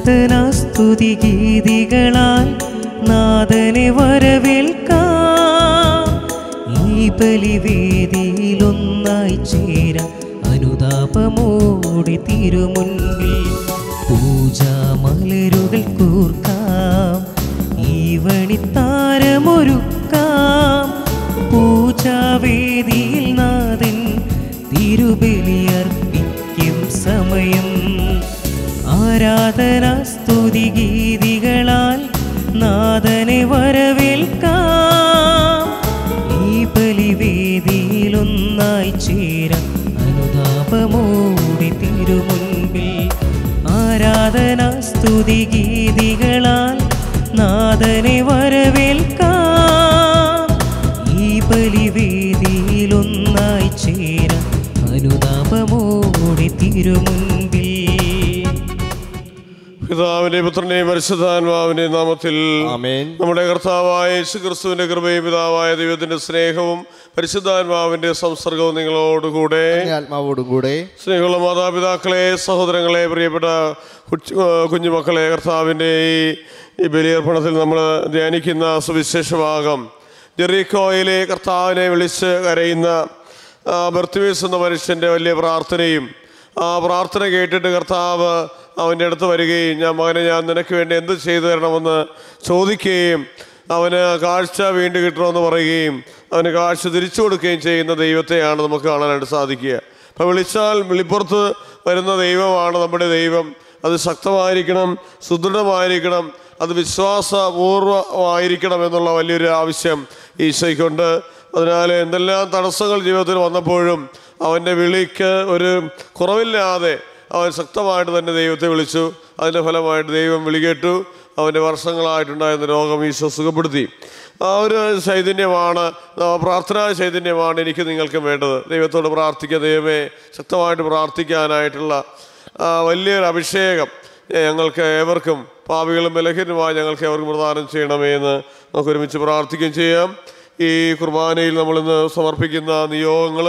ആരാധനാസ്തുതി ഗീതികളാൽ നാഥനെ വരവേൽക്കാം. ഈ ബലിവേദിയിലൊന്നായി ചേരാം അനുതാപമോടെ തിരുമുൻപിൽ പൂജാമലരുകൾ കൂർക്കാം. ഈ വണിത്താരമൊരുക്കാം. പൂജാവേദിയിൽ നാഥൻ തിരുബലിയർപ്പിക്കും സമയം. ആരാധനാസ്തുതി ഗീതികളാൽ നാഥനെ വരവേൽക്കാം. ഈ ബലിവേദിയിലൊന്നായി ചേരാം അനുതാപമോടെ തിരുമുൻപിൽ. ആരാധനാസ്തുതി ഗീതികളാൽ നാഥനെ വരവേൽക്കാം. ഈ ബലിവേദിയിലൊന്നായി ചേരാം അനുതാപമോടെ തിരുമുൻപിൽ. പിതാവിന്റെയും പുത്രന്റെയും പരിശുദ്ധാത്മാവിന്റെയും നാമത്തിൽ ആമേൻ. നമ്മുടെ കർത്താവായ യേശുക്രിസ്തുവിന്റെ കൃപയും പിതാവായ ദൈവത്തിന്റെ സ്നേഹവും പരിശുദ്ധാത്മാവിന്റെ സംസർഗവും നിങ്ങളോടുകൂടെ ആത്മാവോടുകൂടെ. സ്നേഹമുള്ള മാതാപിതാക്കളെ, സഹോദരങ്ങളെ, പ്രിയപ്പെട്ട കുഞ്ഞുമക്കളെ, കർത്താവിൻ്റെ ഈ ബലിയർപ്പണത്തിൽ നമ്മൾ ധ്യാനിക്കുന്ന സുവിശേഷ ഭാഗം ജെറിക്കോയിലെ കർത്താവിനെ വിളിച്ച് കരയുന്ന ബർത്തിമേസ് എന്ന മനുഷ്യൻ്റെ വലിയ പ്രാർത്ഥനയും ആ പ്രാർത്ഥന കേട്ടിട്ട് കർത്താവ് അവൻ്റെ അടുത്ത് വരികയും മകനെ ഞാൻ നിനക്ക് വേണ്ടി എന്ത് ചെയ്തു തരണമെന്ന് ചോദിക്കുകയും അവന് കാഴ്ച വീണ്ടും കിട്ടണമെന്ന് പറയുകയും അവന് കാഴ്ച തിരിച്ചു കൊടുക്കുകയും ചെയ്യുന്ന ദൈവത്തെയാണ് നമുക്ക് കാണാനായിട്ട് സാധിക്കുക. അപ്പോൾ വിളിച്ചാൽ വിളിപ്പുറത്ത് വരുന്ന ദൈവമാണ് നമ്മുടെ ദൈവം. അത് ശക്തമായിരിക്കണം, സുദൃഢമായിരിക്കണം, അത് വിശ്വാസപൂർവമായിരിക്കണം എന്നുള്ള വലിയൊരു ആവശ്യം ഈശോയ്ക്കുണ്ട്. അതിനാൽ എന്തെല്ലാം തടസ്സങ്ങൾ ജീവിതത്തിൽ വന്നപ്പോഴും അവൻ്റെ വിളിക്ക് ഒരു കുറവില്ലാതെ അവൻ ശക്തമായിട്ട് തന്നെ ദൈവത്തെ വിളിച്ചു. അതിൻ്റെ ഫലമായിട്ട് ദൈവം വിളി കേട്ടു. അവൻ്റെ വർഷങ്ങളായിട്ടുണ്ടായിരുന്ന രോഗം ഈശോ സുഖപ്പെടുത്തി. ആ ഒരു ചൈതന്യമാണ്, പ്രാർത്ഥനാ ചൈതന്യമാണ് എനിക്ക് നിങ്ങൾക്ക് വേണ്ടത്. ദൈവത്തോട് പ്രാർത്ഥിക്കുക, ദൈവമേ ശക്തമായിട്ട് പ്രാർത്ഥിക്കാനായിട്ടുള്ള വലിയൊരു അഭിഷേകം ഞങ്ങൾക്ക് ഏവർക്കും, പാപികളും ബലഹീനമായ ഞങ്ങൾക്ക് ഏവർക്കും പ്രദാനം ചെയ്യണമേ എന്ന് നമുക്ക് ഒരുമിച്ച് പ്രാർത്ഥിക്കുകയും ചെയ്യാം. ഈ കുർബാനയിൽ നമ്മളിന്ന് സമർപ്പിക്കുന്ന നിയോഗങ്ങൾ: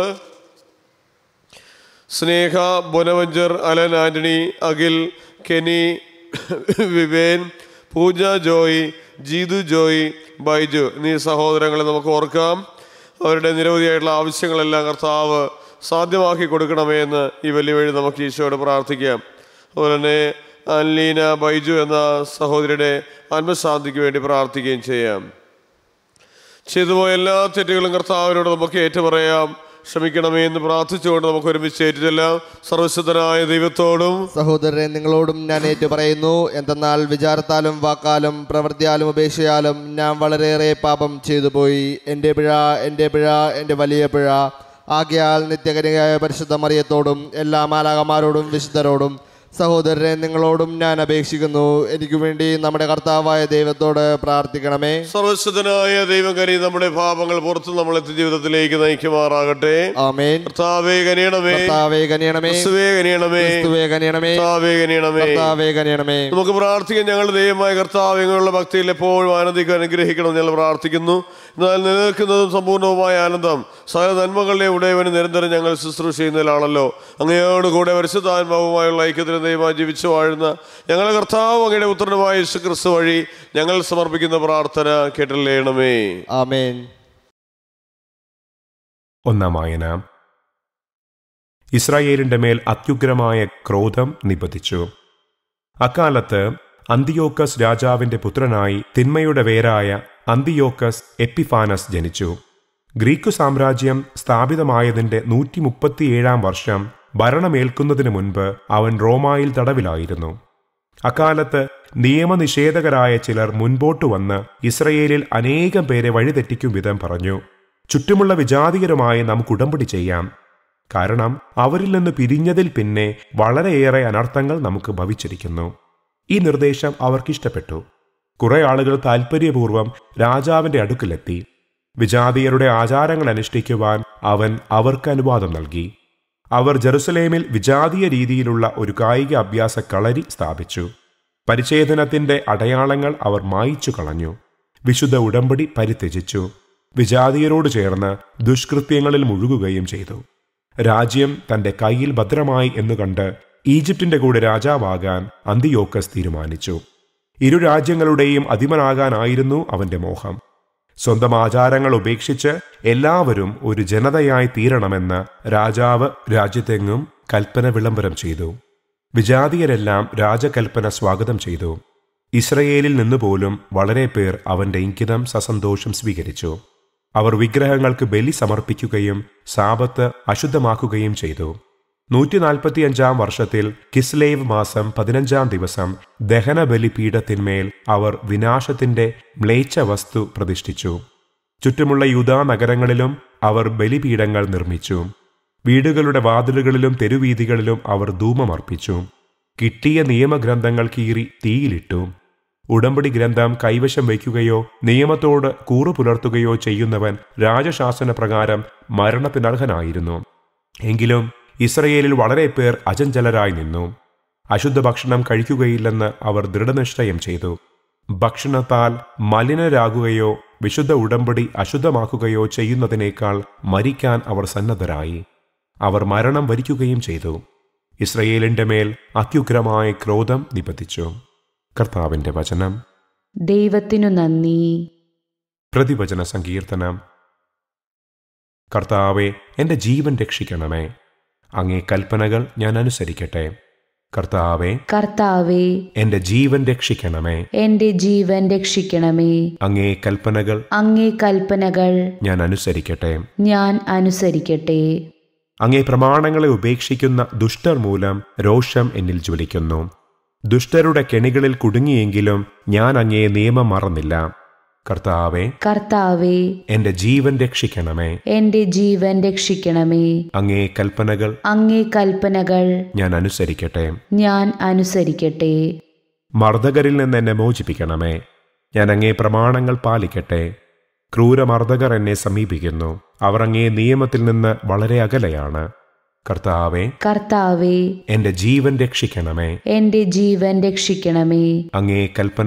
Sneha, Bonaventure, Alan Antony, Akhil, Kenny, വിവേൻ, പൂജ ജോയി, ജീതു ജോയി, ബൈജു എന്നീ സഹോദരങ്ങളെ നമുക്ക് ഓർക്കാം. അവരുടെ നിരവധിയായിട്ടുള്ള ആവശ്യങ്ങളെല്ലാം കർത്താവ് സാധ്യമാക്കി കൊടുക്കണമേ എന്ന് ഈ വലിയ വഴി നമുക്ക് ഈശോയോട് പ്രാർത്ഥിക്കാം. അതുപോലെ തന്നെ അൻലീന, ബൈജു എന്ന സഹോദരിയുടെ ആത്മശാന്തിക്ക് വേണ്ടി പ്രാർത്ഥിക്കുകയും ചെയ്യാം. ചെയ്തുപോയ എല്ലാ തെറ്റുകളും കർത്താവിനോട് നമുക്ക് ഏറ്റുപറയാം. ക്ഷമിക്കണമേ എന്ന് പ്രാർത്ഥിച്ചുകൊണ്ട് നമുക്ക് ഒരുമിച്ച് ഏറ്റുചൊല്ലാം. സർവശക്തനായ ദൈവത്തോടും സഹോദരരെ നിങ്ങളോടും ഞാൻ ഏറ്റുപറയുന്നു. എന്തെന്നാൽ വിചാരത്താലും വാക്കാലും പ്രവൃത്തിയാലും ഉപേക്ഷയാലും ഞാൻ വളരെയേറെ പാപം ചെയ്തു പോയി. എൻ്റെ പിഴ, എൻ്റെ പിഴ, എൻ്റെ വലിയ പിഴ. ആകയാൽ നിത്യകന്യകയായ പരിശുദ്ധ മറിയത്തോടും എല്ലാ മാലാഖമാരോടും വിശുദ്ധരോടും സഹോദരരെ നിങ്ങളോടും ഞാൻ അപേക്ഷിക്കുന്നു, എനിക്ക് വേണ്ടി നമ്മുടെ കർത്താവായ ദൈവത്തോട് പ്രാർത്ഥിക്കണമേ. സർവശക്തനായ ദൈവം കനി നമ്മുടെ പാപങ്ങൾ പുറത്ത് നമ്മളെ ജീവിതത്തിലേക്ക് നയിക്കുമാറാകട്ടെ. ആമേൻ. കർത്താവേ കനിയണമേ, കർത്താവേ കനിയണമേ, ക്രിസ്തുവേ കനിയണമേ, ക്രിസ്തുവേ കനിയണമേ, കർത്താവേ കനിയണമേ, കർത്താവേ കനിയണമേ. നമുക്ക് പ്രാർത്ഥിക്കാം. ഞങ്ങളുടെ ദൈവമായ കർത്താവ് ഞങ്ങളുടെ ഭക്തിയിൽ എപ്പോഴും ആനന്ദിക്കാൻ അനുഗ്രഹിക്കണം ഞങ്ങൾ പ്രാർത്ഥിക്കുന്നു. എന്നാൽ നിലനിൽക്കുന്നതും സമ്പൂർണ്ണവുമായ ആനന്ദം സകല നന്മകളുടെ ഉടയവന് നിരന്തരം ഞങ്ങൾ ശുശ്രൂഷ ചെയ്യുന്നതിലാണല്ലോ. അങ്ങയോടുകൂടെ പരിശുദ്ധാത്മാവുമായുള്ള ഐക്യത്തിൽ ദൈവമായി ജീവിച്ചു വാഴുന്ന ഞങ്ങളുടെ കർത്താവ് അങ്ങയുടെ പുത്രനുമായ യേശുക്രിസ്തു വഴി ഞങ്ങൾ സമർപ്പിക്കുന്ന പ്രാർത്ഥന കേട്ടല്ലേണമേ. ആമേൻ. ഒന്നാം വായന. ഇസ്രായേലിന്റെ മേൽ അത്യുഗ്രമായ ക്രോധം നിപതിച്ചു. അക്കാലത്ത് അന്തിയോക്കസ് രാജാവിന്റെ പുത്രനായി തിന്മയുടെ വേരായ അന്തിയോക്കസ് എപ്പിഫാനസ് ജനിച്ചു. ഗ്രീക്കു സാമ്രാജ്യം സ്ഥാപിതമായതിന്റെ 137 വർഷം ഭരണമേൽക്കുന്നതിനു മുൻപ് അവൻ റോമായിൽ തടവിലായിരുന്നു. അക്കാലത്ത് നിയമനിഷേധകരായ ചിലർ മുൻപോട്ടു വന്ന് ഇസ്രയേലിൽ അനേകം പേരെ വഴിതെറ്റിക്കും വിധം പറഞ്ഞു, ചുറ്റുമുള്ള വിജാതികരുമായി നമുക്ക് ഉടമ്പടി ചെയ്യാം. കാരണം അവരിൽ നിന്ന് പിരിഞ്ഞതിൽ പിന്നെ വളരെയേറെ അനർത്ഥങ്ങൾ നമുക്ക് ഭവിച്ചിരിക്കുന്നു. ഈ നിർദ്ദേശം അവർക്കിഷ്ടപ്പെട്ടു. കുറെ ആളുകൾ താൽപര്യപൂർവ്വം രാജാവിന്റെ അടുക്കിലെത്തി. വിജാതീയരുടെ ആചാരങ്ങൾ അനുഷ്ഠിക്കുവാൻ അവൻ അവർക്ക് അനുവാദം നൽകി. അവർ ജെറുസലേമിൽ വിജാതീയ രീതിയിലുള്ള ഒരു കായിക അഭ്യാസ കളരി സ്ഥാപിച്ചു. പരിച്ഛേദനത്തിന്റെ അടയാളങ്ങൾ അവർ മായിച്ചു കളഞ്ഞു. വിശുദ്ധ ഉടമ്പടി പരിത്യജിച്ചു. വിജാതീയരോട് ചേർന്ന് ദുഷ്കൃത്യങ്ങളിൽ മുഴുകുകയും ചെയ്തു. രാജ്യം തന്റെ കയ്യിൽ ഭദ്രമായി എന്നു കണ്ട് ഈജിപ്തിന്റെ കൂടെ രാജാവാകാൻ അന്തിയോക്കസ് തീരുമാനിച്ചു. ഇരു രാജ്യങ്ങളുടെയും അധിപനാകാനായിരുന്നു അവന്റെ മോഹം. സ്വന്തം ആചാരങ്ങൾ ഉപേക്ഷിച്ച് എല്ലാവരും ഒരു ജനതയായി തീരണമെന്ന് രാജാവ് രാജ്യത്തെങ്ങും കൽപ്പന വിളംബരം ചെയ്തു. വിജാതീയരെല്ലാം രാജകൽപ്പന സ്വാഗതം ചെയ്തു. ഇസ്രയേലിൽ നിന്നുപോലും വളരെ പേർ അവന്റെ ഇംഗിതം സസന്തോഷം സ്വീകരിച്ചു. അവർ വിഗ്രഹങ്ങൾക്ക് ബലി സമർപ്പിക്കുകയും സാബത്ത് അശുദ്ധമാക്കുകയും ചെയ്തു. 145 വർഷത്തിൽ കിസ്ലേവ് മാസം 15 ദിവസം ദഹനബലിപീഠത്തിന്മേൽ അവർ വിനാശത്തിന്റെ മ്ലേച്ഛ വസ്തു പ്രതിഷ്ഠിച്ചു. ചുറ്റുമുള്ള യൂദാ നഗരങ്ങളിലും അവർ ബലിപീഠങ്ങൾ നിർമ്മിച്ചു. വീടുകളുടെ വാതിലുകളിലും തെരുവീഥികളിലും അവർ ധൂമമർപ്പിച്ചു. കിട്ടിയ നിയമഗ്രന്ഥങ്ങൾ കീറി തീയിലിട്ടു. ഉടമ്പടി ഗ്രന്ഥം കൈവശം വയ്ക്കുകയോ നിയമത്തോട് കൂറുപുലർത്തുകയോ ചെയ്യുന്നവൻ രാജശാസന പ്രകാരം മരണത്തിനർഹനായിരുന്നു. എങ്കിലും ഇസ്രയേലിൽ വളരെ പേർ അചഞ്ചലരായി നിന്നു. അശുദ്ധ ഭക്ഷണം കഴിക്കുകയില്ലെന്ന് അവർ ദൃഢനിശ്ചയം ചെയ്തു. ഭക്ഷണത്താൽ മലിനരാകുകയോ വിശുദ്ധ ഉടമ്പടി അശുദ്ധമാക്കുകയോ ചെയ്യുന്നതിനേക്കാൾ മരിക്കാൻ അവർ സന്നദ്ധരായി. അവർ മരണം വരിക്കുകയും ചെയ്തു. ഇസ്രയേലിന്റെ മേൽ അത്യുഗ്രമായ ക്രോധം നിപതിച്ചു. കർത്താവിന്റെ വചനം. ദൈവത്തിനു നന്ദി. പ്രതിവചന സങ്കീർത്തനം. കർത്താവെ, എന്റെ ജീവൻ രക്ഷിക്കണമേ. അങ്ങേ കൽപ്പനകൾ ഞാൻ അനുസരിക്കട്ടെ. കർത്താവെ, കർത്താവേ, എന്റെ ജീവൻ രക്ഷിക്കണമേ. എന്റെ ജീവൻ രക്ഷിക്കണമേ. അങ്ങേ കൽപ്പനകൾ ഞാൻ അനുസരിക്കട്ടെ. ഞാൻ അനുസരിക്കട്ടെ. അങ്ങേ പ്രമാണങ്ങളെ ഉപേക്ഷിക്കുന്ന ദുഷ്ടർ മൂലം രോഷം എന്നിൽ ജ്വലിക്കുന്നു. ദുഷ്ടരുടെ കെണികളിൽ കുടുങ്ങിയെങ്കിലും ഞാൻ അങ്ങേ നിയമം മറന്നില്ല. കർത്താവെ, എന്റെ ജീവൻ രക്ഷിക്കണമേ. എന്റെ ജീവൻ രക്ഷിക്കണമേ. അങ്ങേ കൽപ്പനകൾ ഞാൻ അനുസരിക്കട്ടെ. ഞാൻ അനുസരിക്കട്ടെ. മർദ്ദകരിൽ നിന്ന് എന്നെ മോചിപ്പിക്കണമേ. ഞാൻ അങ്ങേ പ്രമാണങ്ങൾ പാലിക്കട്ടെ. ക്രൂരമർദ്ദകർ എന്നെ സമീപിക്കുന്നു. അവർ അങ്ങേ നിയമത്തിൽ നിന്ന് വളരെ അകലെയാണ്. കർത്താവെ, എന്റെ ജീവൻ രക്ഷിക്കണമേ. എന്റെ ജീവൻ രക്ഷിക്കണമേ. അങ്ങേ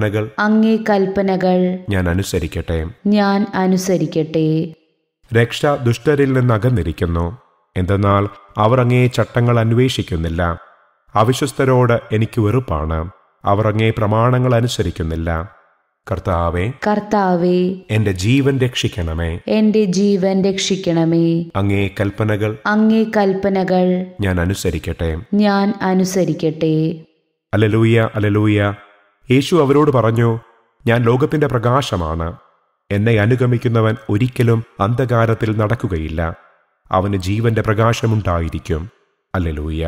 കൽപ്പനകൾ ഞാൻ അനുസരിക്കട്ടെ. ഞാൻ അനുസരിക്കട്ടെ. രക്ഷ ദുഷ്ടരിൽ നിന്ന് അകന്നിരിക്കുന്നു. എന്തെന്നാൽ അവർ അങ്ങേ ചട്ടങ്ങൾ അന്വേഷിക്കുന്നില്ല. അവിശ്വസ്തരോട് എനിക്ക് വെറുപ്പാണ്. അവർ അങ്ങേ പ്രമാണങ്ങൾ അനുസരിക്കുന്നില്ല. കർത്താവേ, എന്റെ ജീവൻ രക്ഷിക്കണമേ. എന്റെ ജീവൻ രക്ഷിക്കണമേ. അങ്ങേ കൽപ്പനകൾ ഞാൻ അനുസരിക്കട്ടെ. ഞാൻ അനുസരിക്കട്ടെ. Hallelujah, hallelujah. യേശു അവരോട് പറഞ്ഞു, ഞാൻ ലോകത്തിന്റെ പ്രകാശമാണ്. എന്നെ അനുഗമിക്കുന്നവൻ ഒരിക്കലും അന്ധകാരത്തിൽ നടക്കുകയില്ല. അവന് ജീവന്റെ പ്രകാശമുണ്ടായിരിക്കും. ഹല്ലേലൂയ.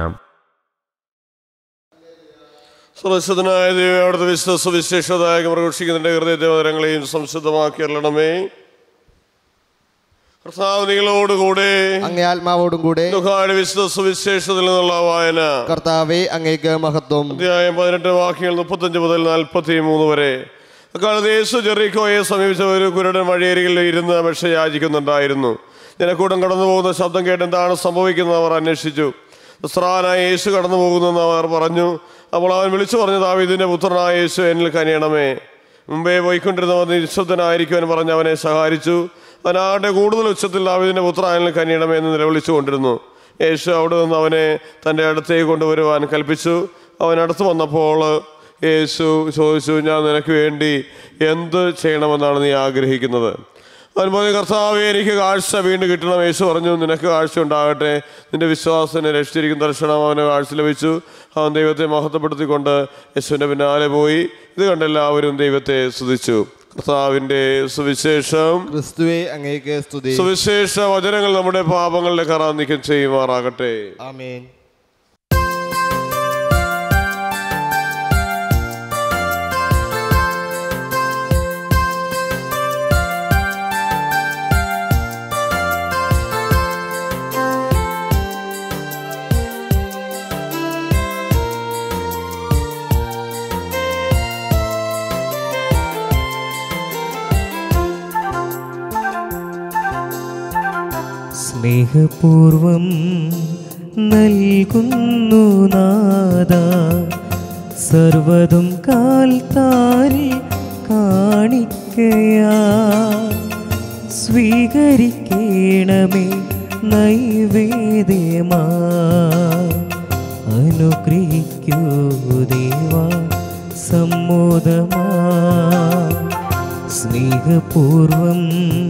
സുരക്ഷിതനായ ദൈവമേ, അവിടുത്തെ വിശുദ്ധ സുവിശേഷദായകം പ്രഘോഷിക്കുന്നതിൻ്റെ ഹൃദയദേവതരങ്ങളെയും സംശുദ്ധമാക്കി അരുളണമേ. കർത്താവ് നിങ്ങളോടുകൂടെ, അങ്ങേ ആത്മാവോടും കൂടെ. വിശുദ്ധ സുവിശേഷത്തിൽ നിന്നുള്ള വായന. കർത്താവേ, അങ്ങേക്ക് മഹത്വം. അധ്യായം 18 വാക്യങ്ങൾ 35 മുതൽ 43 വരെ. അക്കാലത്ത് യേശു ജെറിക്കോയെ സമീപിച്ച ഒരു കുരുടൻ വഴിയരികിൽ ഇരുന്ന് അപേക്ഷ യാചിക്കുന്നുണ്ടായിരുന്നു. ജനക്കൂട്ടം കടന്നു പോകുന്ന ശബ്ദം കേട്ട് എന്താണ് സംഭവിക്കുന്നത് അവർ അന്വേഷിച്ചു. നസ്രായനായ യേശു കടന്നു പോകുന്നെന്ന് അവർ പറഞ്ഞു. അപ്പോൾ അവൻ വിളിച്ചു പറഞ്ഞു, ദാവീദിന്റെ പുത്രനായ യേശു, എന്നിൽ കനിയണമേ. മുമ്പേ പോയിക്കൊണ്ടിരുന്നവർ നിശബ്ദനായിരിക്കുവാൻ പറഞ്ഞ് അവനെ സഹായിച്ചു. അവനാകട്ടെ കൂടുതൽ ഉച്ചത്തിൽ ദാവീദിന്റെ പുത്ര എന്നിൽ കനിയണമേ എന്ന് നിലവിളിച്ചു കൊണ്ടിരുന്നു. യേശു അവിടെ നിന്ന് അവനെ തൻ്റെ അടുത്തേക്ക് കൊണ്ടുവരുവാൻ കൽപ്പിച്ചു. അവൻ അടുത്ത് വന്നപ്പോൾ യേശു ചോദിച്ചു, ഞാൻ നിനക്ക് വേണ്ടി എന്ത് ചെയ്യണമെന്നാണ് നീ ആഗ്രഹിക്കുന്നത്? അവൻ പറഞ്ഞു, കർത്താവേ, എനിക്ക് കാഴ്ച വീണ്ടും കിട്ടണം. യേശു പറഞ്ഞു, നിനക്ക് കാഴ്ച ഉണ്ടാകട്ടെ. നിന്റെ വിശ്വാസത്തിനെ രക്ഷിച്ചിരിക്കുന്ന ദർശനം അവന് കാഴ്ച ലഭിച്ചു. അവൻ ദൈവത്തെ മഹത്വപ്പെടുത്തിക്കൊണ്ട് യേശുവിൻ്റെ പിന്നാലെ പോയി. ഇത് കണ്ടെല്ലാവരും ദൈവത്തെ സ്തുതിച്ചു. കർത്താവിൻ്റെ സുവിശേഷം. ക്രിസ്തുവേ, അങ്ങേക്ക് സ്തുതി. സുവിശേഷ വചനങ്ങൾ നമ്മുടെ പാപങ്ങളുടെ കറ നീക്കം ചെയ്യുമാറാകട്ടെ. ആമേൻ. സ്നേഹപൂർവം നൽകുന്നു നാഥ, സർവ്വതും കാൽത്താരിൽ കാണിക്കയാ. സ്വീകരിക്കണമേ നൈവേദ്യമാ, അനുഗ്രഹിക്കൂ ദേവാ സമ്മോദമാ സ്നേഹപൂർവം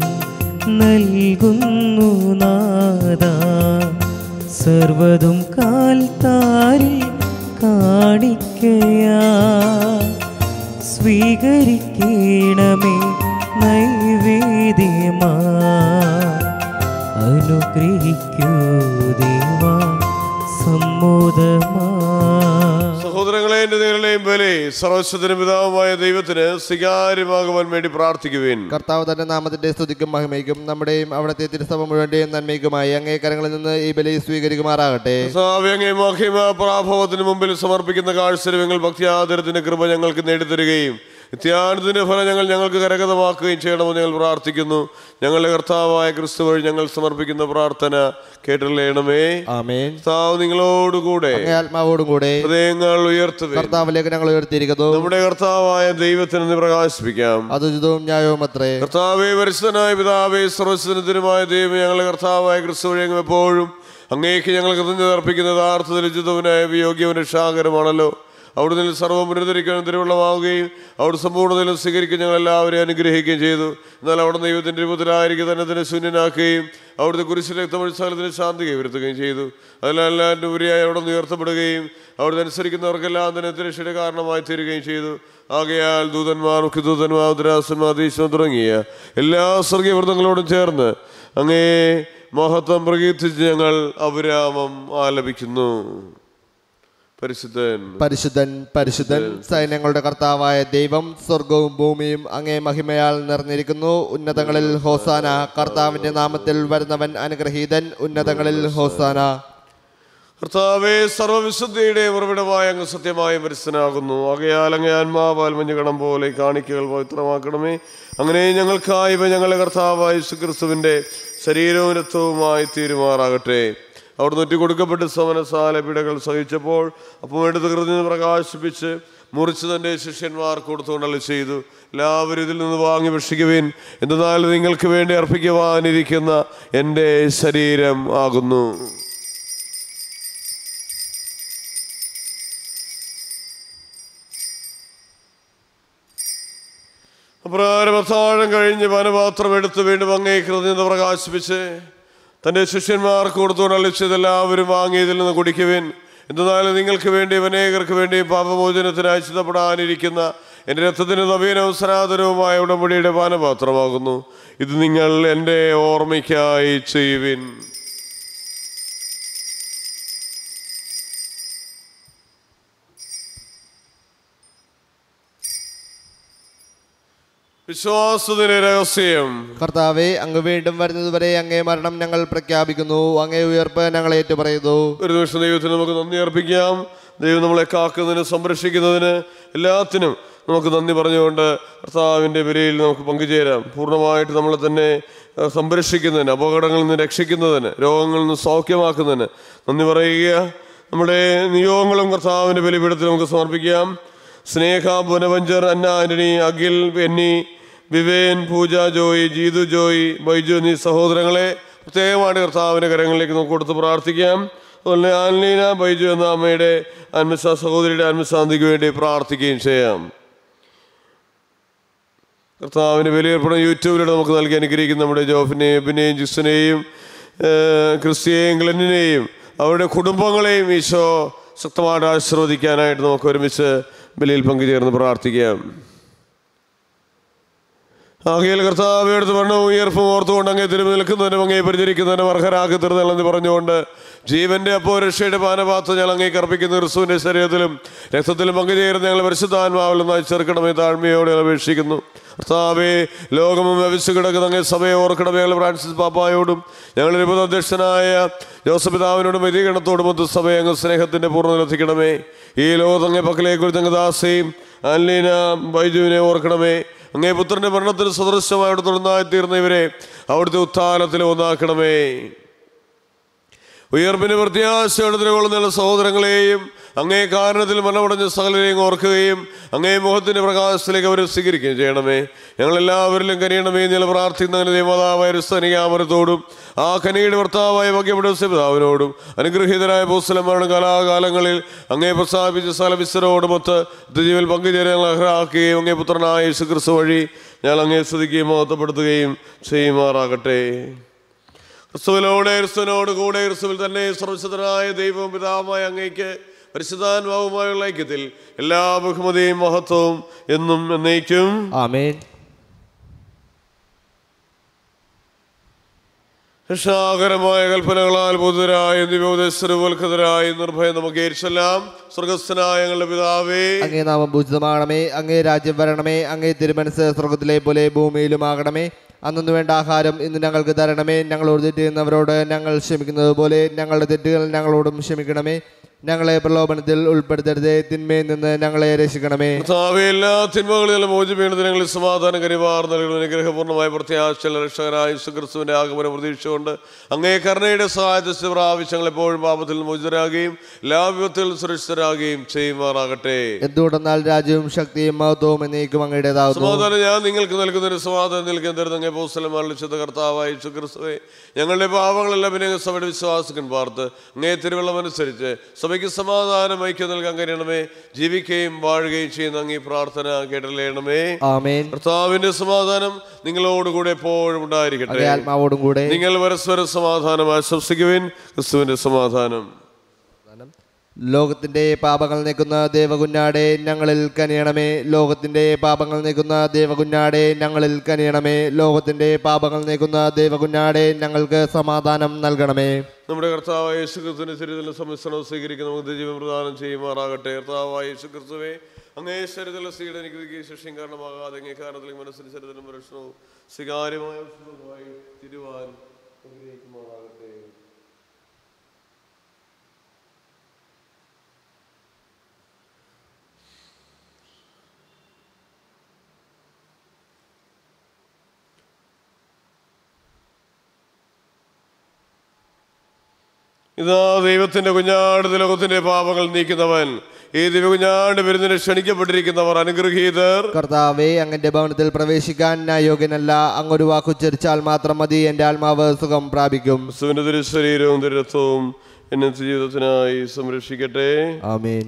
നൽകുന്നു നാദ സർവതും കാൽത്താരിൽ കാണിക്കയാ സ്വീകരിക്കണമേ നൈവേദ്യമാ അനുഗ്രഹിക്കൂ ദേവാ സമ്മോദമാ. സഹോദരങ്ങളെ, എന്റെ നേരിലെയും ബലി സർവ്വശക്തനും പിതാവുമായ ദൈവത്തിന് സ്വീകാര്യമാകുവാൻ വേണ്ടി പ്രാർത്ഥിക്കുവിൻ. കർത്താവ് തന്റെ നാമത്തിന്റെ സ്തുതിക്കും മഹിമയ്ക്കും നമ്മുടെയും അവിടുത്തെ തിരുസഭ മുഴുവന്റെയും നന്മയ്ക്കുമായി അങ്ങേ കരങ്ങളിൽ നിന്ന് ഈ ബലി സ്വീകരിക്കുമാറാകട്ടെ. അങ്ങേ മഹിമ പ്രാഭവത്തിന് മുമ്പിൽ സമർപ്പിക്കുന്ന കാഴ്ചരവങ്ങൾ ഭക്തിയാദരത്തിന്റെ കൃപ ഞങ്ങൾക്ക് നേടിത്തരികയും നിത്യാനന്ദത്തിന്റെ ഫലം ഞങ്ങൾക്ക് കരഗതമാക്കുകയും ചെയ്യണമെന്ന് ഞങ്ങൾ പ്രാർത്ഥിക്കുന്നു. ഞങ്ങളുടെ കർത്താവായ ക്രിസ്തു വഴി ഞങ്ങൾ സമർപ്പിക്കുന്ന പ്രാർത്ഥന കേട്ടറിയണമേ. ആമേൻ. കർത്താവ് നിങ്ങളോടുകൂടെ ആത്മാവോടും കൂടെ ഹൃദയങ്ങൾ ഉയർത്തുക. കർത്താവിലേക്ക് ഞങ്ങൾ ഉയർത്തിയിരിക്കുന്നു. നമ്മുടെ കർത്താവായ ദൈവത്തിന് പ്രകാശിപ്പിക്കാം. അത് ഉചിതവും ന്യായവും അത്രേ. കർത്താവേ, പരിശുദ്ധനായ പിതാവേ, സർവ്വശക്തനുമായ ദൈവമേ, ഞങ്ങളുടെ കർത്താവായ ക്രിസ്തു വഴി എപ്പോഴും അങ്ങേക്ക് ഞങ്ങൾ കൃതജ്ഞത അർപ്പിക്കുന്നത് യഥാർത്ഥത്തിൽ ഉചിതവനായ യോഗ്യവും രക്ഷാകരമാണല്ലോ. അവിടുന്ന് സർവ്വം പുനരുദ്ധരിക്കാൻ തിരുവള്ളമാവുകയും അവിടെ സമ്പൂർണ്ണതയിലും സ്വീകരിക്കാൻ ഞങ്ങൾ എല്ലാവരെയും അനുഗ്രഹിക്കുകയും ചെയ്തു. എന്നാൽ അവിടെ ദൈവത്തിൻ്റെ രൂപത്തിലായിരിക്കും തന്നെ ശൂന്യനാക്കുകയും അവിടുത്തെ കുരിശിൽ രക്തമൊഴിച്ചാലത്തിന് ശാന്തി കൈവരുത്തുകയും ചെയ്തു. അതിലെല്ലാം ഉപരിയായി അവിടെ നിന്ന് ഉയർത്തപ്പെടുകയും അവിടുത്തെ അനുസരിക്കുന്നവർക്കെല്ലാം തന്നെ രക്ഷയുടെ കാരണമായി തീരുകയും ചെയ്തു. ആകയാൽ ദൂതന്മാർ, മുഖ്യദൂതന്മാർ, ഉദ്രാസന്മാർ, അധീശന്മാർ തുടങ്ങിയ എല്ലാ സ്വർഗീയവൃത്തങ്ങളോടും ചേർന്ന് അങ്ങേ മഹത്വം പ്രകീർത്തിച്ച് ഞങ്ങൾ അവിരാമം ആലപിക്കുന്നു. പരിശുദ്ധൻ, പരിശുദ്ധൻ, പരിശുദ്ധൻ, സൈന്യങ്ങളുടെ കർത്താവായ ദൈവം, സ്വർഗവും ഭൂമിയും അങ്ങേ മഹിമയാൽ നിറഞ്ഞിരിക്കുന്നു. ഉന്നതങ്ങളിൽ ഹോസാന. കർത്താവിന്റെ നാമത്തിൽ വരുന്നവൻ അനുഗ്രഹീതൻ. ഉന്നതങ്ങളിൽ ഹോസാന. കർത്താവേ, സർവ്വവിശുദ്ധിയുടെ ഉറവിടമായ അങ്ങ് സത്യമായും പരിശുദ്ധനാകുന്നു. ആകയാൽ അങ്ങേ ആത്മാവാൽ മഞ്ഞുകണം പോലെ കാണിക്കകൾ പവിത്രമാക്കണമേ. അങ്ങനെ ഞങ്ങൾക്കായി ഞങ്ങളുടെ കർത്താവായ യേശുക്രിസ്തുവിന്റെ ശരീരവും രക്തവുമായി തീരുമാറാകട്ടെ. അവിടുന്ന് ഒറ്റിക്കൊടുക്കപ്പെട്ട് സമനസാല പിടകൾ സഹിച്ചപ്പോൾ അപ്പം എടുത്ത് കൃതിന്ന് പ്രകാശിപ്പിച്ച് മുറിച്ച് തൻ്റെ ശിഷ്യന്മാർക്ക് കൊടുത്തുകൊണ്ടല്ല ചെയ്തു. എല്ലാവരും ഇതിൽ നിന്ന് വാങ്ങി ഭക്ഷിക്കുവിൻ, എന്നാൽ നിങ്ങൾക്ക് വേണ്ടി അർപ്പിക്കുവാനിരിക്കുന്ന എൻ്റെ ശരീരം ആകുന്നു. അപ്രകാരം അത്താഴം കഴിഞ്ഞ് പാനപാത്രം എടുത്ത് വീണ്ടും അങ്ങേ കൃതജ്ഞത പ്രകാശിപ്പിച്ച് തൻ്റെ ശിഷ്യന്മാർക്ക് കൊടുത്തുകൊണ്ട് ചെയ്തെല്ലാവരും വാങ്ങി ഇതിൽ നിന്ന് കുടിക്കുവിൻ, എന്നാൽ നിങ്ങൾക്ക് വേണ്ടി അനേകർക്ക് വേണ്ടി പാപമോചനത്തിനായി ചിന്തപ്പെടാനിരിക്കുന്ന എൻ്റെ രക്തത്തിന് നവീനവും സനാതനവുമായ ഉടമ്പടിയുടെ പാനപാത്രമാകുന്നു. ഇത് നിങ്ങൾ എൻ്റെ ഓർമ്മയ്ക്കായി ചെയ്യുവിൻ. വിശ്വാസത്തിന്റെ രഹസ്യം. കർത്താവേ, അങ്ങ് വീണ്ടും വരുന്നതുവരെ അങ്ങേ മരണം ഞങ്ങൾ പ്രഖ്യാപിക്കുന്നു. അങ്ങേ ഉയർപ്പ് ഞങ്ങൾ ഏറ്റുപറയുന്നു. ഒരു നിമിഷം ദൈവത്തിന് നമുക്ക് നന്ദി അർപ്പിക്കാം. ദൈവം നമ്മളെ കാക്കുന്നതിന്, സംരക്ഷിക്കുന്നതിന്, എല്ലാത്തിനും നമുക്ക് നന്ദി പറഞ്ഞുകൊണ്ട് കർത്താവിൻ്റെ ബലിയിൽ നമുക്ക് പങ്കുചേരാം. പൂർണ്ണമായിട്ട് നമ്മളെ തന്നെ സംരക്ഷിക്കുന്നതിന്, അപകടങ്ങളിൽ നിന്ന് രക്ഷിക്കുന്നതിന്, രോഗങ്ങളിൽ നിന്ന് സൗഖ്യമാക്കുന്നതിന് നന്ദി പറയുക. നമ്മുടെ നിയോഗങ്ങളും കർത്താവിൻ്റെ ബലിപീഠത്തിൽ നമുക്ക് സമർപ്പിക്കാം. സ്നേഹ, ബുനവഞ്ചർ, അന്ന ആന്റണി, അഖിൽ, ബെന്നി, വിവേൻ, പൂജ ജോയി, ജീതു ജോയി, ബൈജു എന്നീ സഹോദരങ്ങളെ പ്രത്യേകമായിട്ട് കർത്താവിൻ്റെ കരങ്ങളിലേക്ക് നമുക്ക് കൊടുത്ത് പ്രാർത്ഥിക്കാം. അതുപോലെ ആൻലീന, ബൈജു എന്ന അമ്മയുടെ സഹോദരിയുടെ ആത്മശാന്തിക്ക് വേണ്ടി പ്രാർത്ഥിക്കുകയും ചെയ്യാം. കർത്താവിൻ്റെ ബലിയർപ്പണം യൂട്യൂബിലൂടെ നമുക്ക് നൽകി അനുഗ്രഹിക്കുന്ന നമ്മുടെ ജോഫിനെയും, എബിനെയും, ജിസ്സനെയും, ക്രിസ്റ്റിയെയും, ഗ്ലെന്നിനെയും അവരുടെ കുടുംബങ്ങളെയും ഈശോ ശക്തമായിട്ട് ആശീർവദിക്കാനായിട്ട് നമുക്ക് ഒരുമിച്ച് ബലിയിൽ പങ്കുചേർന്ന് പ്രാർത്ഥിക്കാം. ആകയാൽ കർത്താവേ, അടുത്ത് മരണവും ഉയർപ്പും ഓർത്തുകൊണ്ട് അങ്ങേ തിരുമ്പി നിൽക്കുന്നതിനും അങ്ങേ പരിചരിക്കുന്നതിനും അർഹരാക്കി തീർന്നല്ലെന്ന് പറഞ്ഞുകൊണ്ട് ജീവന്റെ അപ്പോ രക്ഷയുടെ പാനപാത്രം ഞങ്ങൾ അങ്ങേക്ക് അർപ്പിക്കുന്ന ക്രിസ്തുവിന്റെ ശരീരത്തിലും രക്തത്തിലും പങ്കുചേരുന്ന ഞങ്ങൾ പരിശുദ്ധാത്മാവിൽ ഒന്നായി ചേർക്കണമേ താഴ്മയോടെ അപേക്ഷിക്കുന്നു. കർത്താവേ, ലോകമും വ്യവസ്ഥ കിടക്കുന്ന അങ്ങേ സഭയെ ഓർക്കണമേ. ഞങ്ങൾ ഫ്രാൻസിസ് പാപ്പായോടും ഞങ്ങളുടെ അധ്യക്ഷനായ ജോസഫ് പിതാവിനോടും വൈദികഗണത്തോടും മൊത്ത സഭയെ അങ്ങ് സ്നേഹത്തിന്റെ പൂർണ്ണതയിലെത്തിക്കണമേ. ഈ ലോകത്തങ്ങേ പക്കലേക്ക് ഒരു ദാസയും ആൻലീന, ബൈജുവിനെ ഓർക്കണമേ. അങ്ങേ പുത്രന്റെ മരണത്തിന് സദൃശമായി അവിടെ തുടർന്നായിത്തീർന്ന ഇവരെ അവിടുത്തെ ഉത്ഥാനത്തിൽ ഒന്നാക്കണമേ. ഉയർപ്പിന് പ്രത്യാശയോടെ നിലകൊള്ളുന്ന സഹോദരങ്ങളെയും അങ്ങേ കാരണത്തിൽ മരണമടഞ്ഞ സകലരെയും ഓർക്കുകയും അങ്ങേ മുഖത്തിന്റെ പ്രകാശത്തിലേക്ക് അവരെ സ്വീകരിക്കുകയും ചെയ്യണമേ. ഞങ്ങളെല്ലാവരിലും കനിയണമേ. നില പ്രാർത്ഥിക്കുന്ന ദേവതാവായ ക്രിസ്തനികാമരത്തോടും ആ കനിയുടെ ഭർത്താവായ ഭാഗ്യപ്പെട്ട പിതാവിനോടും അനുഗ്രഹീതരായ അപ്പോസ്തലന്മാരുടെ കാലാകാലങ്ങളിൽ അങ്ങേ പ്രസാദിപ്പിച്ച സകല വിസ്തരോടുമൊത്ത് ജീവൽ പങ്കുചേരാൻ ഞങ്ങൾ അർഹരാക്കുകയും അങ്ങേ പുത്രനായ യേശുക്രിസ്തു വഴി ഞങ്ങൾ അങ്ങേ സ്തുതിക്കുകയും മഹത്വപ്പെടുത്തുകയും ചെയ്യുമാറാകട്ടെ. ക്രിസ്തുവിനോട് ക്രിസ്തുവിനോട് കൂടെ ക്രിസ്തുവിൽ തന്നെ സർവശക്തനായ ദൈവവും പിതാവുമായ അങ്ങേക്ക് പരിശുദ്ധാത്മാവുമായുള്ള ഐക്യത്തിൽ എല്ലാ ബഹുമതിയും മഹത്വവും എന്നും എന്നേക്കും ആമേൻ. രക്ഷാകരമായ കൽപ്പനകളാൽ ബോധിതരായ ദിവ്യോപദേശരവൽക്കതരായ നിർഭയം നമുക്ക് ഏരിച്ചെല്ലാം. സ്വർഗസ്ഥനായ ഞങ്ങളുടെ പിതാവേ, അങ്ങേ നാമം പൂജിതമാകണമേ. അങ്ങേ രാജ്യം വരണമേ. അങ്ങേ തിരുമനസ് സ്വർഗത്തിലെ പോലെ ഭൂമിയിലുമാകണമേ. അന്നു വേണ്ട ആഹാരം ഇന്ന് ഞങ്ങൾക്ക് തരണമേ. ഞങ്ങളോട് തെറ്റ് ചെയ്യുന്നവരോട് ഞങ്ങൾ ക്ഷമിക്കുന്നത് പോലെ ഞങ്ങളുടെ തെറ്റുകൾ ഞങ്ങളോടും ക്ഷമിക്കണമേ. ഞങ്ങളെ പ്രലോഭനത്തിൽ ഉൾപ്പെടുത്തരുതേ. തിന്മയിൽ നിന്ന് ഞങ്ങളെ രക്ഷിക്കണമേ. എല്ലാ തിന്മകളിൽ മോചിപ്പിക്കുന്നതിന് ഞങ്ങളിൽ സമാധാനം കരിവാർ നൽകുന്ന അനുഗ്രഹപൂർണ്ണമായ പ്രത്യാശയുള്ള രക്ഷകനായ യേശുക്രിസ്തുവിന്റെ ആഗമനം പ്രതീക്ഷിച്ചുകൊണ്ട് അങ്ങേ കരുണയുടെ സഹായത്തെ പ്രാവശ്യങ്ങൾ എപ്പോഴും പാപത്തിൽ മോചിതരാകുകയും എല്ലാ വിപത്തിൽ സുരക്ഷിതരാകുകയും ചെയ്യുമാറാകട്ടെ. എന്തുകൊണ്ടെന്നാൽ രാജ്യവും ശക്തിയും മഹത്വവും എന്നേക്കും അങ്ങയുടേതാകുന്നു. സമാധാനം ഞാൻ നിങ്ങൾക്ക് നൽകുന്നതിന് സമാധാനം നിൽക്കാൻ തരുന്ന അപ്പോസ്തലന്മാരുടെ വിശുദ്ധ കർത്താവായ യേശുക്രിസ്തുവേ, ഞങ്ങളുടെ പാപങ്ങളെല്ലാം പിന്നെ സഭയുടെ വിശ്വാസിക്കൻ പാർത്ത് അങ്ങേ തിരുവള്ളം അനുസരിച്ച് സഭയ്ക്ക് സമാധാനം ഐക്യം നൽകാൻ കഴിയണമേ. ജീവിക്കുകയും വാഴുകയും ചെയ്യുന്ന അങ്ങേ പ്രാർത്ഥന കേട്ടറിയണമേ. ആമേൻ. കർത്താവിന്റെ സമാധാനം നിങ്ങളോടുകൂടെ എപ്പോഴും ഉണ്ടായിരിക്കട്ടെ. ആത്മാവോടും കൂടെ. നിങ്ങൾ പരസ്പരം സമാധാനം ആശംസിക്കുവിൻ. ക്രിസ്തുവിന്റെ സമാധാനം. ലോകത്തിന്റെ പാപങ്ങൾ നീക്കുന്ന ദേവകുഞ്ഞാടെ ഞങ്ങളിൽ കനിയണമേ. ലോകത്തിന്റെ പാപങ്ങൾ നീക്കുന്ന ദേവകുഞ്ഞാടെ ഞങ്ങളിൽ കനിയണമേ. ലോകത്തിന്റെ പാപങ്ങൾ നീക്കുന്ന ദേവകുഞ്ഞാടെ ഞങ്ങൾക്ക് സമാധാനം നൽകണമേ. നമ്മുടെ കർത്താവായ യേശുക്രിസ്തുവിന്റെ ശരീരത്തിലെ സംമിശ്രണം സ്വീകരിക്കുന്ന നമുക്ക് ജീവൻ പ്രദാനം ചെയ്യുമാറാകട്ടെ. കർത്താവായ യേശുക്രിസ്തുവേ, അങ്ങേ ശരീരത്തിലെ സ്ത്രീയുടെ എനിക്ക് ശിക്ഷയും കാരണമാകാതെ അങ്ങേ കാരണത്തിൽ മനസ്സിന് ശരീരത്തിലും പ്രശ്നവും സ്വീകാര്യമായ തിരുവാൻ ആഗ്രഹിക്കുമാറാകട്ടെ. ഇതാ ദൈവത്തിന്റെ കുഞ്ഞാട്, ലോകത്തിന്റെ പാപങ്ങൾ നീക്കുന്നവൻ. ഈ ദിവകുഞ്ഞാട് വിരുന്നിന് ക്ഷണിക്കപ്പെട്ടിരിക്കുന്നവർ അനുഗ്രഹീതർ. കർത്താവേ, അങ്ങന്റെ ഭവനത്തിൽ പ്രവേശിക്കാൻ ഞാൻ യോഗ്യനല്ല. അങ്ങൊരു വാക്കുച്ചരിച്ചാൽ മാത്രം മതി, എന്റെ ആത്മാവ് സുഖം പ്രാപിക്കും. ക്രിസ്തുവിന്റെ തിരുശരീരവും തിരുരക്തവും എന്നെ ജീവിതത്തിനായി സംരക്ഷിക്കട്ടെ. ആമേൻ.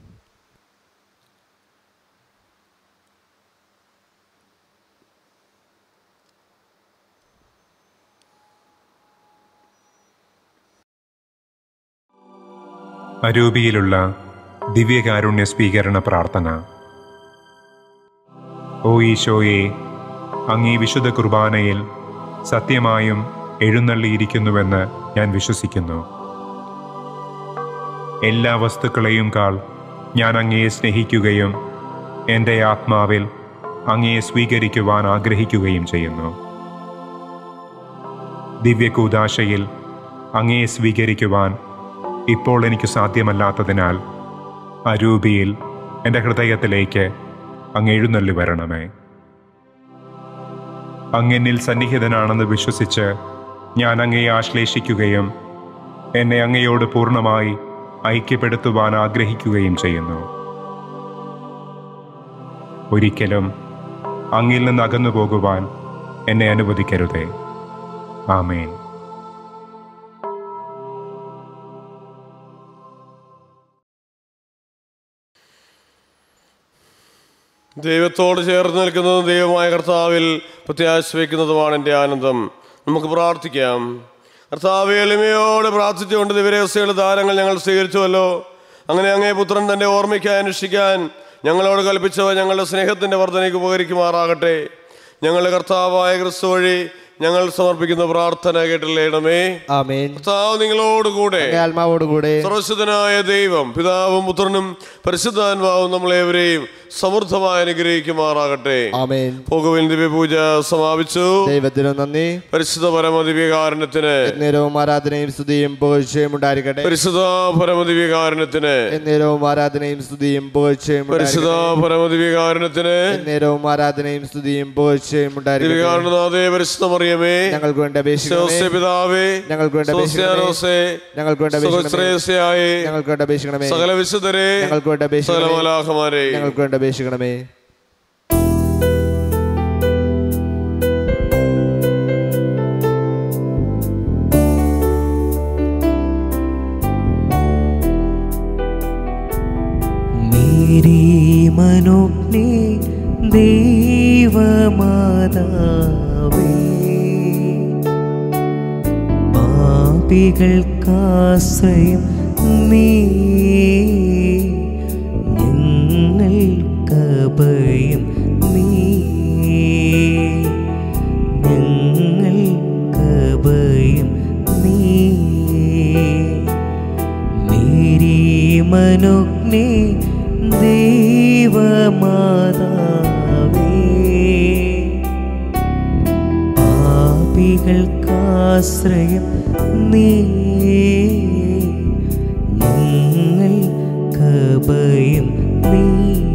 അരൂപിയിലുള്ള ദിവ്യകാരുണ്യ സ്വീകരണ പ്രാർത്ഥന. ഓ ഈശോയെ, അങ്ങീ വിശുദ്ധ കുർബാനയിൽ സത്യമായും എഴുന്നള്ളിയിരിക്കുന്നുവെന്ന് ഞാൻ വിശ്വസിക്കുന്നു. എല്ലാ വസ്തുക്കളെയും കാൾ ഞാൻ അങ്ങയെ സ്നേഹിക്കുകയും എൻ്റെ ആത്മാവിൽ അങ്ങയെ സ്വീകരിക്കുവാൻ ആഗ്രഹിക്കുകയും ചെയ്യുന്നു. ദിവ്യകൂദാശയിൽ അങ്ങയെ സ്വീകരിക്കുവാൻ ഇപ്പോൾ എനിക്ക് സാധ്യമല്ലാത്തതിനാൽ അരൂപിയിൽ എൻ്റെ ഹൃദയത്തിലേക്ക് അങ്ങ് എഴുന്നള്ളി വരണമേ. അങ്ങെന്നിൽ സന്നിഹിതനാണെന്ന് വിശ്വസിച്ച് ഞാൻ അങ്ങയെ ആശ്ലേഷിക്കുകയും എന്നെ അങ്ങയോട് പൂർണ്ണമായി ഐക്യപ്പെടുത്തുവാൻ ആഗ്രഹിക്കുകയും ചെയ്യുന്നു. ഒരിക്കലും അങ്ങിൽ നിന്ന് അകന്നു പോകുവാൻ എന്നെ അനുവദിക്കരുതേ. ആമേൻ. ദൈവത്തോട് ചേർന്ന് നിൽക്കുന്നതും ദൈവമായ കർത്താവിൽ പ്രത്യാശ വയ്ക്കുന്നതുമാണ് എൻ്റെ ആനന്ദം. നമുക്ക് പ്രാർത്ഥിക്കാം. കർത്താവെ, എളിമയോട് പ്രാർത്ഥിച്ചുകൊണ്ട് ദിവരഹസ്യയുടെ ദാനങ്ങൾ ഞങ്ങൾ സ്വീകരിച്ചുവല്ലോ. അങ്ങനെ അങ്ങേ പുത്രൻ തൻ്റെ ഓർമ്മയ്ക്കായി അനുഷ്ഠിക്കാൻ ഞങ്ങളോട് കൽപ്പിച്ചവ ഞങ്ങളുടെ സ്നേഹത്തിൻ്റെ വർധനയ്ക്ക് ഉപകരിക്കുമാറാകട്ടെ. ഞങ്ങളുടെ കർത്താവായ ക്രിസ്തു വഴി ഞങ്ങൾ സമർപ്പിക്കുന്ന പ്രാർത്ഥന കേട്ടില്ലേണമേ. ആമേൻ. കർത്താവ് നിങ്ങളോടുകൂടെ, ആത്മാവോടുകൂടെ. സർവശക്തനായ ദൈവം പിതാവും പുത്രനും പരിശുദ്ധാത്മാവും നമ്മളേവരെയും സമൃദ്ധമായി അനുഗ്രഹിക്കുമാറാകട്ടെ. ആമേൻ. പോകുവിൻ ദിവ്യപൂജ സമാപിച്ചു. ദൈവത്തിനു നന്ദി. പരിശുദ്ധ പരമദിവ്യകാരുണ്യത്തിന് എന്നേരവും ആരാധനയും സ്തുതിയും പുകഴ്ചയും ഉണ്ടായിരിക്കട്ടെ. പരിശുദ്ധ പരമദിവ്യകാരുണ്യത്തിന് എന്നേരവും ആരാധനയും സ്തുതിയും പുകഴ്ചയും പരിശുദ്ധ പരമദിവ്യകാരുണ്യത്തിന് എന്നേരവും ആരാധനയും സ്തുതിയും പുകഴ്ചയും ഉണ്ടായിരിക്കട്ടെ. ദിവ്യകാരുണ്യനാഥേ പരിശുദ്ധ മറിയമേ, ഞങ്ങൾക്ക് വേണ്ടി അപേക്ഷിക്കണമേ. പിതാവേ, ഞങ്ങൾക്ക് വേണ്ടി അപേക്ഷിക്കണമേ. ഞങ്ങൾക്ക് വേണ്ടി അപേക്ഷിക്കണമേ. ഞങ്ങൾക്ക് വേണ്ടി അപേക്ഷിക്കണമേ. സകല വിശുദ്ധരെ, ഞങ്ങൾക്ക് വേണ്ടി അപേക്ഷിക്കണമേ. സകല മാലാഖമാരെ, ഞങ്ങൾക്ക് വേണ്ടി അപേക്ഷിക്കണമേ. മേരി മനോജ്ഞേ ദൈവമാതാവേ, പാപികൾക്കാശ്രയം നീ, ഞങ്ങൾക്കഭയം നീ, ഞങ്ങൾക്കഭയം നീ. മേരി മനോജ്ഞേ ദൈവമാതാവേ, പാപികൾക്കാശ്രയം നീ, ഞങ്ങൾക്കഭയം നീ.